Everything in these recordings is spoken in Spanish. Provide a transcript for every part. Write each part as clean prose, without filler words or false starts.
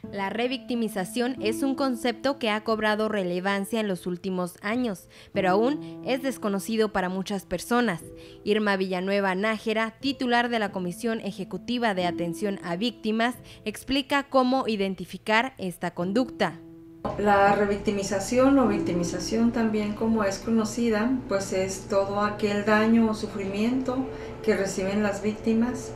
La revictimización es un concepto que ha cobrado relevancia en los últimos años, pero aún es desconocido para muchas personas. Irma Villanueva Nájera, titular de la Comisión Ejecutiva de Atención a Víctimas, explica cómo identificar esta conducta. La revictimización o victimización, también como es conocida, pues es todo aquel daño o sufrimiento que reciben las víctimas,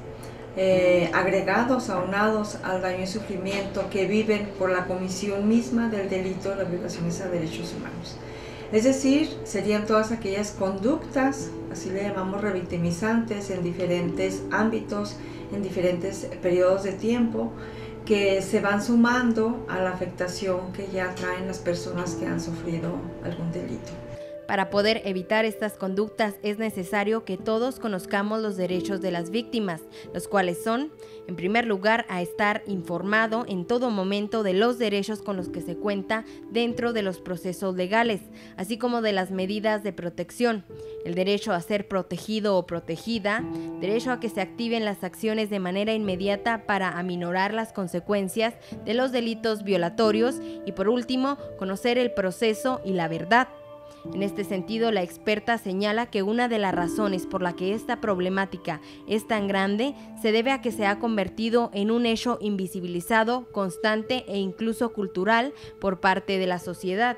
agregados, aunados al daño y sufrimiento que viven por la comisión misma del delito de las violaciones a derechos humanos. Es decir, serían todas aquellas conductas, así le llamamos revictimizantes, en diferentes ámbitos, en diferentes periodos de tiempo, que se van sumando a la afectación que ya traen las personas que han sufrido algún delito. Para poder evitar estas conductas es necesario que todos conozcamos los derechos de las víctimas, los cuales son, en primer lugar, a estar informado en todo momento de los derechos con los que se cuenta dentro de los procesos legales, así como de las medidas de protección, el derecho a ser protegido o protegida, derecho a que se activen las acciones de manera inmediata para aminorar las consecuencias de los delitos violatorios y, por último, conocer el proceso y la verdad. En este sentido, la experta señala que una de las razones por la que esta problemática es tan grande se debe a que se ha convertido en un hecho invisibilizado, constante e incluso cultural por parte de la sociedad.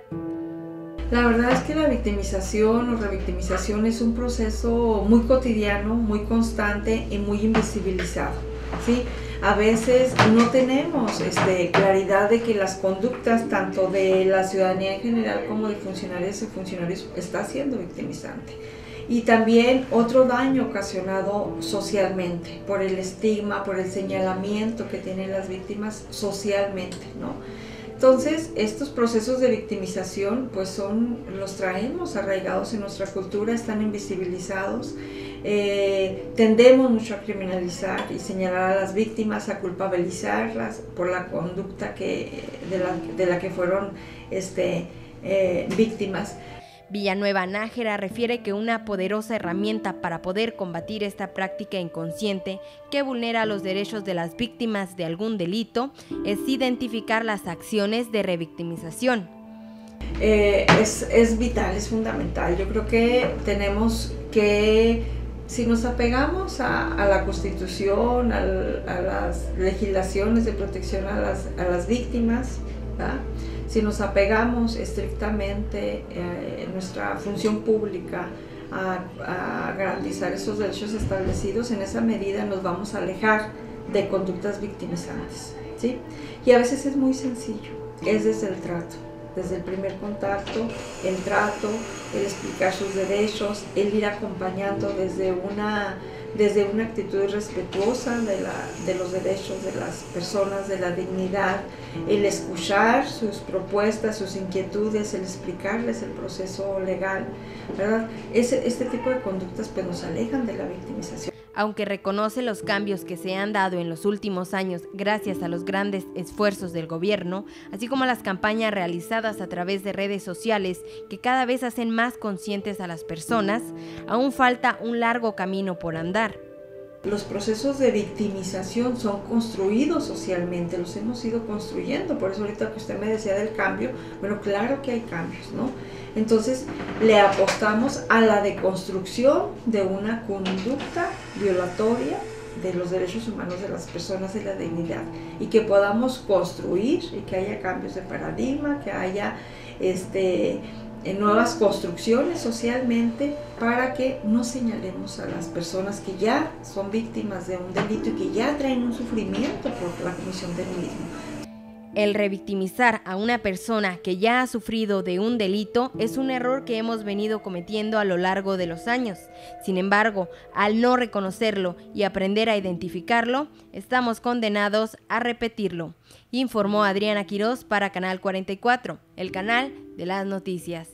La verdad es que la victimización o revictimización es un proceso muy cotidiano, muy constante y muy invisibilizado, ¿sí? A veces no tenemos claridad de que las conductas tanto de la ciudadanía en general como de funcionarios y funcionarios está siendo victimizante. Y también otro daño ocasionado socialmente por el estigma, por el señalamiento que tienen las víctimas socialmente, ¿no? Entonces, estos procesos de victimización pues los traemos arraigados en nuestra cultura, están invisibilizados. Tendemos mucho a criminalizar y señalar a las víctimas, a culpabilizarlas por la conducta de la que fueron víctimas. Villanueva Nájera refiere que una poderosa herramienta para poder combatir esta práctica inconsciente que vulnera los derechos de las víctimas de algún delito es identificar las acciones de revictimización. Es vital, es fundamental. Yo creo que tenemos que, si nos apegamos a la Constitución, a las legislaciones de protección a las víctimas, ¿verdad? Si nos apegamos estrictamente en nuestra función pública a garantizar esos derechos establecidos, en esa medida nos vamos a alejar de conductas victimizantes, ¿sí? Y a veces es muy sencillo, es desde el trato, desde el primer contacto, el trato, el explicar sus derechos, el ir acompañando desde una actitud respetuosa de los derechos de las personas, de la dignidad, el escuchar sus propuestas, sus inquietudes, el explicarles el proceso legal, ¿verdad? Este tipo de conductas pues nos alejan de la victimización. Aunque reconoce los cambios que se han dado en los últimos años gracias a los grandes esfuerzos del gobierno, así como a las campañas realizadas a través de redes sociales que cada vez hacen más conscientes a las personas, aún falta un largo camino por andar. Los procesos de victimización son construidos socialmente, los hemos ido construyendo, por eso ahorita que usted me decía del cambio, bueno, claro que hay cambios, ¿no? Entonces le apostamos a la deconstrucción de una conducta violatoria de los derechos humanos de las personas, de la dignidad, y que podamos construir y que haya cambios de paradigma, que haya en nuevas construcciones socialmente para que no señalemos a las personas que ya son víctimas de un delito y que ya traen un sufrimiento por la comisión del mismo. El revictimizar a una persona que ya ha sufrido de un delito es un error que hemos venido cometiendo a lo largo de los años. Sin embargo, al no reconocerlo y aprender a identificarlo, estamos condenados a repetirlo, informó Adriana Quiroz para Canal 44, el canal de las noticias.